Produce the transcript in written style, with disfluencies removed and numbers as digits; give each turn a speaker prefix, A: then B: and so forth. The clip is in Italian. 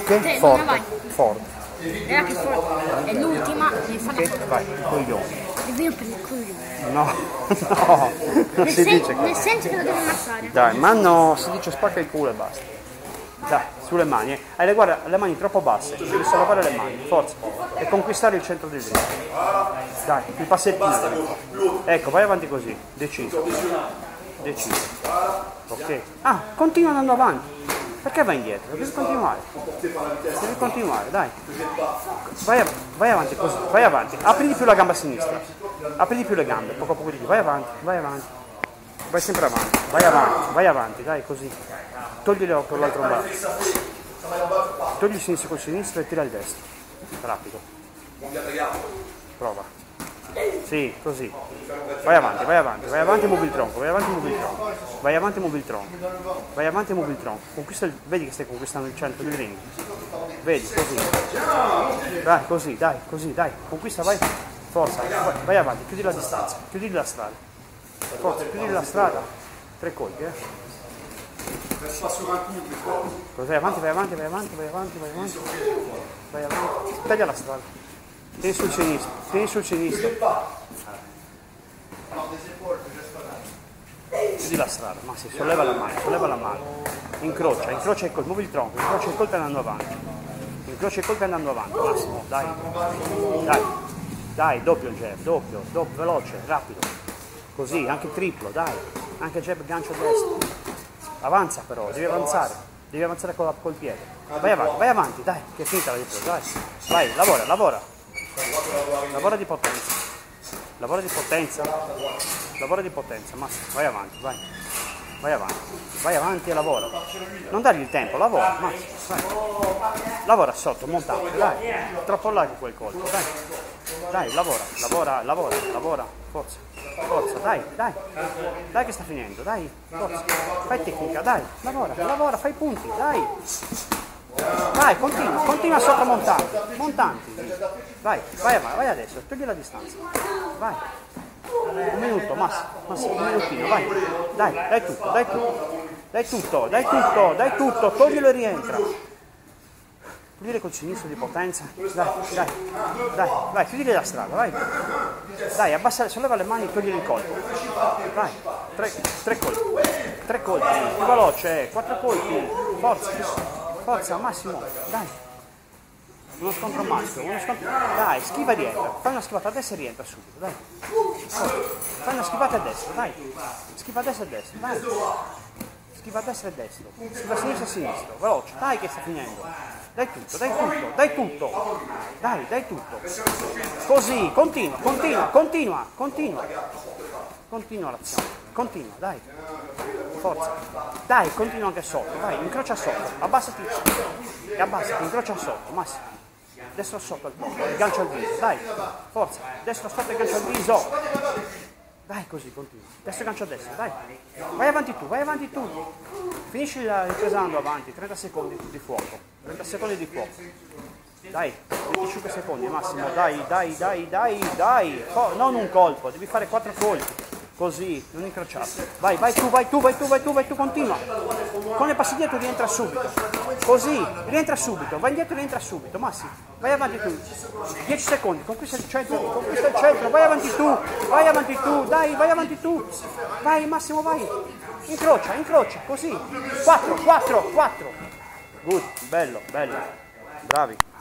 A: Che?
B: Forte.
A: Forte.
B: Era che forte. È l'ultima, devi farla
A: Che?
B: forte.
A: Vai, coglione.
B: Devi io per il coglione.
A: No, no, non si dice
B: Nel
A: così.
B: senso che lo devo ammazzare.
A: Dai, ma no, si dice spacca il culo e basta. Dai, sulle mani. Hai guarda, le mani troppo basse, devi sollevare le mani, forza. E conquistare il centro del ring. Dai, il passettino devi fare. Ecco, vai avanti così, deciso. Deciso. Ok. Ah, continua andando avanti. Perché vai indietro? Devi continuare. Devi continuare, dai. Vai avanti così, vai avanti. Apri di più la gamba sinistra. Apri di più le gambe, poco a poco di più. Vai avanti, vai avanti. Vai sempre avanti, vai avanti, dai, così. Toglilo con l'altro braccio. Togli il sinistro col sinistro e tira il destro. Rapido. Prova. Sì, così. Vai avanti, muovi il tronco, vai avanti, muovi il tronco. Vai avanti, muovi il tronco. Vai avanti, muovi il tronco. Conquista vedi che stai conquistando il centro del ring. Vedi, così. Dai, così, dai. Conquista, vai. Forza, vai avanti, chiudi la distanza, chiudi la strada. Forza, chiudi la strada. 3 colpi, Così, vai avanti. Taglia la strada. Tieni sul sinistro. Chiudi la strada, ma si solleva la mano. Incrocia il colpo, muovi il tronco, incrocia il colpo andando avanti. Massimo, dai, doppio il jab, doppio, veloce, rapido. Così, anche il triplo, dai, anche il jab gancio destro. Avanza però, devi avanzare col piede. Vai avanti, dai, che è finita la ripresa, dai. Vai, lavora. Lavora di potenza, Massimo, vai avanti, vai avanti e lavora. Non dargli il tempo, lavora, Massimo, vai. Lavora sotto, montante, dai, troppo largo quel colpo, dai, lavora, forza, dai che sta finendo, dai, forza, fai tecnica, dai, lavora, fai punti, dai, continua sotto montanti, vai adesso, togli la distanza, vai, un minuto, Massimo, un minutino, vai, dai tutto, toglilo e rientra, chiudere col sinistro di potenza, dai, chiudili la strada, dai, abbassa, solleva le mani e togli il colpo, vai, 3 colpi, più veloce, 4 colpi, forza, Massimo, dai, uno scontro maschio, dai, schiva e rientra, fai una schivata a destra e rientra subito, dai, fai una schivata a destra, dai, schiva a destra e destra, dai, schiva a destra e destra, schiva a sinistra, veloce, dai che sta finendo, dai tutto, così, continua l'azione, dai, forza, dai, continua anche sotto, dai, incrocia sotto, abbassati, incrocia sotto, Massimo, destro sotto al polso, gancio al viso, dai, forza, destro sotto e gancio al viso, dai, così, continua, destro gancio a destra, dai, vai avanti tu, finisci ripresando avanti, 30 secondi di fuoco, dai, 25 secondi Massimo, dai, non un colpo, devi fare 4 colpi, così, non incrociato, vai tu, continua, con le passi dietro rientra subito, così, vai indietro e rientra subito, Massimo, vai avanti tu, 10 secondi, conquista il centro, vai avanti tu, dai, vai avanti tu, vai Massimo, vai, incrocia, così, 4, good, bello, bravi.